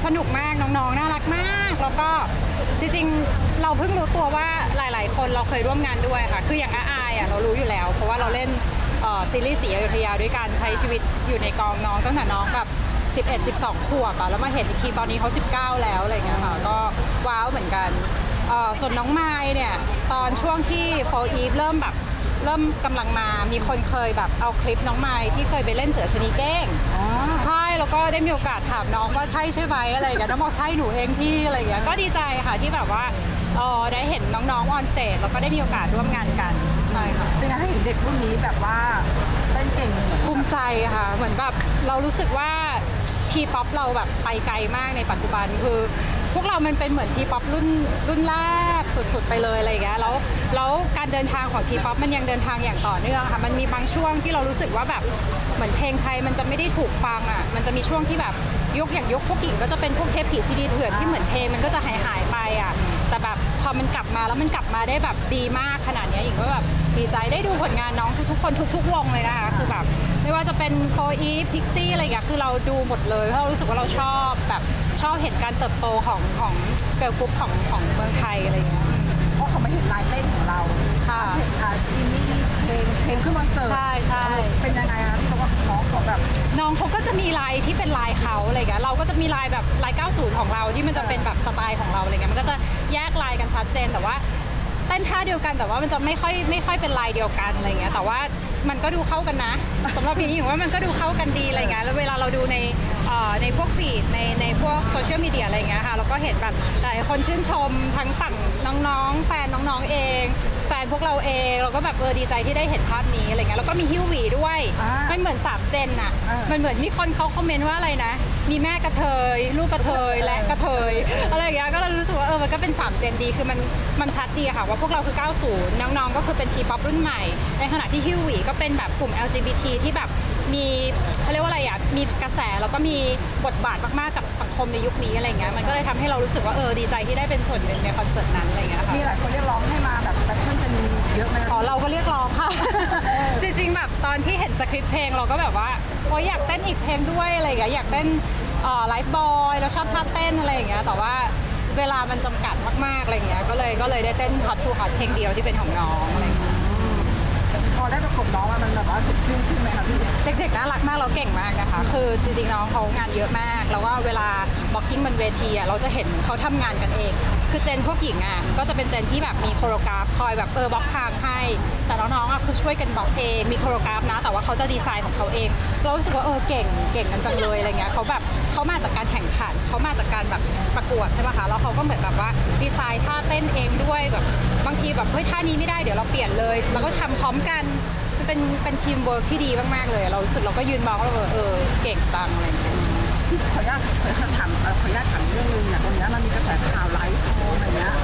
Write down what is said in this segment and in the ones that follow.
สนุกมากน้องๆน่ารักมากแล้วก็จริงๆเราเพิ่งรู้ตัวว่าหลายๆคนเราเคยร่วมงานด้วยค่ะคืออย่างอายเรารู้อยู่แล้วเพราะว่าเราเล่นซีรีส์ศรีอยุธยาด้วยการใช้ชีวิตอยู่ในกองน้องตั้งแต่น้องแบบ11-12 ขวบแล้วมาเห็นอีกทีตอนนี้เขา19แล้วอะไรเงี้ยค่ะก็ว้าวเหมือนกันส่วนน้องไม้เนี่ยตอนช่วงที่โฟอีฟเริ่มกำลังมามีคนเคยแบบเอาคลิปน้องไม้ที่เคยไปเล่นเสือชนีเก้งใช่แล้วก็ได้มีโอกาสถามน้องว่าใช่ไหมอะไรอย่างเงี้ยน้องบอกใช่หนูเองพี่อะไรอย่างเงี้ยก็ดีใจค่ะที่แบบว่าได้เห็นน้องๆออนสเตจแล้วก็ได้มีโอกาสร่วมงานกันใช่ค่ะเป็นไงให้เห็นเด็กรุ่นนี้แบบว่าเต้นเก่งภูมิใจค่ะเหมือนแบบเรารู้สึกว่าทีป๊อปเราแบบไปไกลมากในปัจจุบันคือพวกเรามันเป็นเหมือนทีป๊อปรุ่นแรกสุดๆไปเลยอะไรอย่างเงี้ยแล้วการเดินทางของทีป๊อปมันยังเดินทางอย่างต่อเนื่องค่ะมันมีบางช่วงที่เรารู้สึกว่าแบบเหมือนเพลงไทยมันจะไม่ได้ถูกฟังมันจะมีช่วงที่แบบยุคพวกกิ่งก็จะเป็นพวกเทปผีซีดีเถื่อนที่เหมือนเพลงมันก็จะหายไปแต่แบบพอมันกลับมาแล้วมันกลับมาได้แบบดีมากขนาดนี้อีกก็แบบดีใจได้ดูผลงานน้องทุกๆคนทุกๆวงเลยนะคะคือแบบไม่ว่าจะเป็นโฟอีฟพิกซี่อะไรอย่างเงี้ยคือเราดูหมดเลยเพราะเรารู้สึกว่าเราชอบเห็นการเติบโตของเกิร์ลกรุ๊ปของเมืองไทยอะไรอย่างเงี้ยเพราะเขาไม่เห็นลายเต้นของเราค่ะจินนี่เพลงขึ้นมาเสิร์ฟใช่เป็นยังไงคะที่เขาว่าน้องเขาแบบน้องเขาก็จะมีลายที่เป็นลายเขาอะไรเงี้ยเราก็จะมีลายแบบลาย90ของเราที่มันจะเป็นแบบสไตล์ของเราอะไรเงี้ยมันก็จะแยกลายกันชัดเจนแต่ว่าเต้นท่าเดียวกันแต่ว่ามันจะไม่ค่อยเป็นลายเดียวกันอะไรเงี้ยแต่ว่ามันก็ดูเข้ากันนะสำหรับพี่หญิงว่ามันก็ดูเข้ากันดีอะไรเงี้ยแล้วเวลาเราดูในพวกฟีดในพวกโซเชียลมีเดียอะไรเงี้ยค่ะเราก็เห็นแบบหลายคนชื่นชมทั้งฝั่งน้องๆแฟนน้องๆเองแฟนพวกเราเองเราก็แบบดีใจที่ได้เห็นภาพนี้อะไรเงี้ยแล้วก็มีฮิวหวีด้วยมันเหมือน3เจนอะมันเหมือนมีคนเขาคอมเมนต์ว่าอะไรนะมีแม่กระเทยลูกกระเทยและกระเทยอะไรอย่างเงี้ยก็เรารู้สึกว่ามันก็เป็น3เจนดีคือมันชัดดีค่ะว่าพวกเราคือ90น้องๆก็คือเป็นทีป๊อปรุ่นใหม่ในขณะที่ฮิวหวีก็เป็นแบบกลุ่ม LGBT ที่แบบมีเขาเรียกว่าอะไรมีกระแสแล้วก็มีบทบาทมากๆกับสังคมในยุคนี้อะไรเงี้ยมันก็เลยทำให้เรารู้สึกว่าดีใจที่ได้เป็นส่วนหนึ่งในคอนเสิร์ตนั้นอะไรเงี้ยค่ะมีหลายคนเรียกร้องให้มาแบบแบทเทิลกันเยอะไหมเราก็เรียกร้องค่ะ จริงๆแบบตอนที่เห็นสคริปต์เพลงเราก็แบบว่าอยากเต้นอีกเพลงด้วยอะไรอย่างเงี้ยอยากเต้นไลฟ์บอยเราชอบท่าเต้นอะไรอย่างเงี้ยแต่ว่าเวลามันจำกัดมากๆอะไรเงี้ยก็เลยได้เต้นฮอตทูฮอตเพลงเดียวที่เป็นของน้องอะไรเงี้ยพอได้ประกบน้องมันแบบว่าสดชื่นขึ้นไหมคะพี่เด็กๆน่ารักมากเราเก่งมากนะคะคือจริงๆน้องเขางานเยอะมากแล้วก็เวลาบล็อกกิ้งบนเวทีเราจะเห็นเขาทำงานกันเองคือเจนพวกหญิงก็จะเป็นเจนที่แบบมีโคโรกราฟคอยแบบบล็อกทางให้แต่น้องๆคือช่วยกันบล็อกเองมีโคโรกราฟนะแต่ว่าเขาจะดีไซน์ของเขาเองเรารู้สึกว่าเก่งกันจังเลยอะไรเงี้ยเขาแบบเขามาจากการแข่งขันเขามาจากการแบบประกวดใช่ไหมคะแล้วเขาก็เหมือนแบบว่าดีไซน์ท่าเต้นเองด้วยแบบบางทีแบบท่านี้ไม่ได้เดี๋ยวเราเปลี่ยนเลยแล้วก็ทำพร้อมกันเป็นทีมเวิร์กที่ดีมากๆเลยเรารู้สึกเราก็ยืนมองว่าเก่งจังอะไรอย่างเงี้ยขออนุญาตถามเรื่องนึงตรงนี้มันมีกระแสข่าวไลฟ์ทองอะไรเงี้ย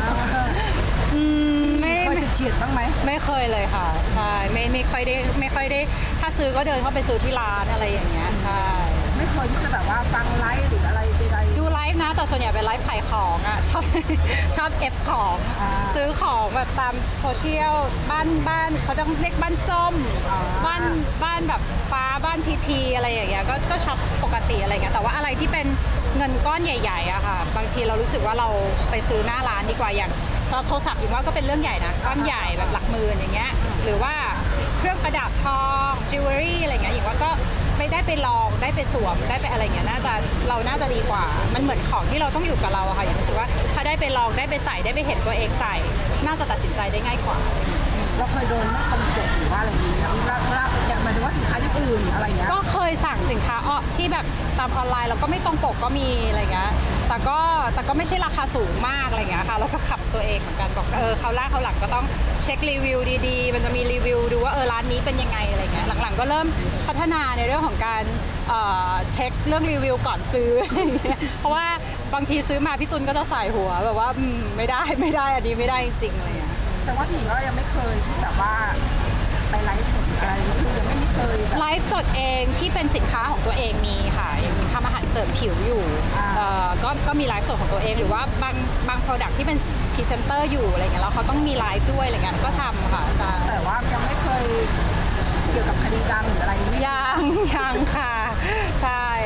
ไม่เคยเฉียดบ้างไหมไม่เคยเลยค่ะใช่ไม่ค่อยได้ถ้าซื้อก็เดินเข้าไปซื้อที่ร้านอะไรอย่างเงี้ยใช่ไม่เคยที่จะแบบว่าฟังไลฟ์หรืออะไรใดๆดูไลฟ์นะแต่ส่วนใหญ่เป็นไลฟ์ขายของชอบเอฟของซื้อของแบบตามโซเชียลบ้านเขาต้องเรียกบ้านส้มบ้านแบบฟ้าบ้านทีอะไรอย่างเงี้ยก็ช็อปปกติอะไรเงี้ยแต่ว่าอะไรที่เป็นเงินก้อนใหญ่ๆอะค่ะบางทีเรารู้สึกว่าเราไปซื้อหน้าร้านดีกว่าอย่างสำหรับโทรศัพท์อยู่ว่าก็เป็นเรื่องใหญ่นะก้อนใหญ่แบบหลักหมื่นอย่างเงี้ยหรือว่าเครื่องประดับทองจิวเวลรี่อะไรเงี้ยอย่างว่าก็ไม่ได้ไปลองได้ไปสวมได้ไปอะไรเงี้ยเราน่าจะดีกว่ามันเหมือนของที่เราต้องอยู่กับเราอะค่ะอย่างรู้สึกว่าถ้าได้ไปลองได้ไปใส่ได้ไปเห็นตัวเองใส่น่าจะตัดสินใจได้ง่ายกว่าเราเคยโดนไม่ตรงปกหรือว่าอะไรอย่างเงี้ยเวลาอย่างหมายถึงว่าสินค้าอย่างอื่นอะไรเงี้ยก็เคยสั่งสินค้าที่แบบตามออนไลน์แล้วก็ไม่ตรงปกก็มีอะไรเงี้ยแต่ก็ไม่ใช่ราคาสูงมากอะไรเงี้ยค่ะแล้วก็ขับตัวเองเหมือนกันบอกเขาหลังก็ต้องเช็ครีวิวดีๆมันจะมีรีวิวดูว่าร้านนี้เป็นยังไงอะไรเงี้ยหลังๆก็เริ่มพัฒนาในเรื่องของการเช็คเรื่องรีวิวก่อนซื้อเพราะว่าบางทีซื้อมาพี่ตุลก็จะใส่หัวแบบว่าไม่ได้อันนี้ไม่ได้จริงๆอะไรเงี้ยแต่ว่าพี่ก็ยังไม่เคยที่แบบว่าไปไลฟ์สดอะไรคือยังไม่เคยไลฟ์สดเองที่เป็นสินค้าของตัวเองมีค่ะอย่างทำอาหารเสริมผิวอยู่ก็มีไลฟ์สดของตัวเองหรือว่าบาง product ที่เป็นพรีเซนเตอร์อยู่อะไรเงี้ยแล้วเขาต้องมีไลฟ์ด้วยอะไรเงี้ยก็ทำค่ะใช่แต่ว่ายังไม่เคยเกี่ยวกับคดีดังหรืออะไรยังค่ะใช่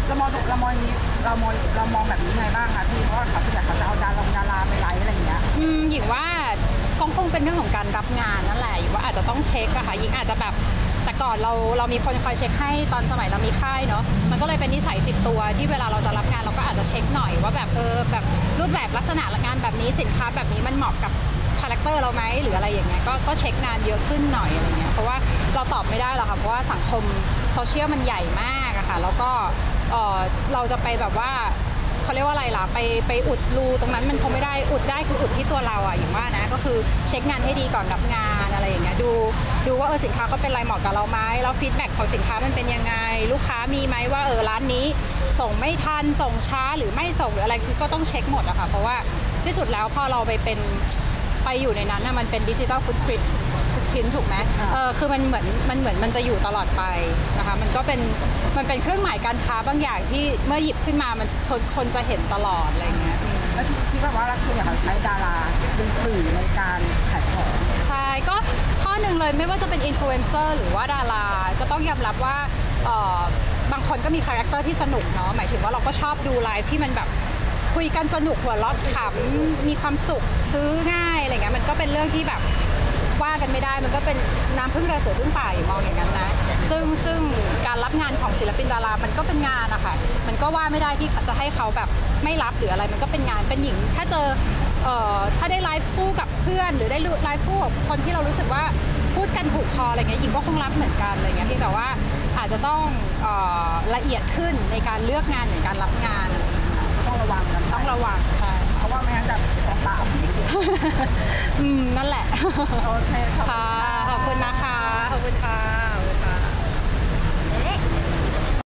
เรามองอย่างนี้เรามองแบบนี้ไงบ้างคะพี่เพราะว่าเขาส่วนใหญ่เขาจะเอาดาราไปไลฟ์อะไรอย่างเงี้ยหญิงว่าคงเป็นเรื่องของการรับงานนั่นแหละหญิงว่าอาจจะต้องเช็คอะค่ะหญิงอาจจะแบบแต่ก่อนเรามีคนคอยเช็คให้ตอนสมัยเรามีค่ายเนาะมันก็เลยเป็นนิสัยติดตัวที่เวลาเราจะรับงานเราก็อาจจะเช็คหน่อยว่าแบบแบบรูปแบบลักษณะงานแบบนี้สินค้าแบบนี้มันเหมาะกับคาแรคเตอร์เราไหมหรืออะไรอย่างเงี้ยก็เช็คงานเยอะขึ้นหน่อยอะไรเงี้ยเพราะว่าเราตอบไม่ได้หรอกค่ะเพราะว่าสังคมโซเชียลมันใหญ่มากอะค่ะแล้วก็เราจะไปแบบว่าเขาเรียกว่าอะไรล่ะไปอุดรูตรงนั้นมันคงไม่ได้อุดได้คืออุดที่ตัวเราอ่ะอย่างว่านะก็คือเช็คงานให้ดีก่อนรับงานอะไรอย่างเงี้ยดูว่าสินค้าเขาเป็นอะไรเหมาะกับเราไหมแล้วฟีดแบ็กของสินค้ามันเป็นยังไงลูกค้ามีไหมว่าร้านนี้ส่งไม่ทันส่งช้าหรือไม่ส่งหรืออะไรคือก็ต้องเช็คหมดอะค่ะเพราะว่าที่สุดแล้วพอเราไปอยู่ในนั้นน่ะมันเป็นดิจิทัลฟุตพริ้นถูกไหมคือมันเหมือนมันจะอยู่ตลอดไปนะคะมันเป็นเครื่องหมายการค้าบางอย่างที่เมื่อหยิบขึ้นมามันคนจะเห็นตลอดอะไรเงี้ยแล้วคิดว่าส่วนใหญ่เขาใช้ดาราเป็นสื่อในการขายของใช่ก็ข้อหนึ่งเลยไม่ว่าจะเป็นอินฟลูเอนเซอร์หรือว่าดาราก็ต้องยอมรับว่าบางคนก็มีคาแรคเตอร์ที่สนุกเนาะหมายถึงว่าเราก็ชอบดูไลฟ์ที่มันแบบคุยกันสนุกหัวเราะขำมีความสุขซื้อง่ายอะไรเงี้ยมันก็เป็นเรื่องที่แบบว่ากันไม่ได้มันก็เป็นน้ำพึ่งเรือเสือพึ่งป่าอย่างมองอย่างนั้นนะซึ่งการรับงานของศิลปินดารามันก็เป็นงานนะคะมันก็ว่าไม่ได้ที่จะให้เขาแบบไม่รับหรืออะไรมันก็เป็นงานเป็นหญิงถ้าเจอถ้าได้ไลฟ์คู่กับเพื่อนหรือได้ไลฟ์คู่กับคนที่เรารู้สึกว่าพูดกันถูกคออะไรเงี้ยหญิงก็คงรับเหมือนกันอะไรเงี้ยเพียงแต่ว่าอาจจะต้องละเอียดขึ้นในการเลือกงานในการรับงานต้องระวังกันต้องระวังใช่เพราะว่าไม่งั้นจะต้องตามนั่นแหละโอเคค่ะขอบคุณนะคะขอบคุณค่ะ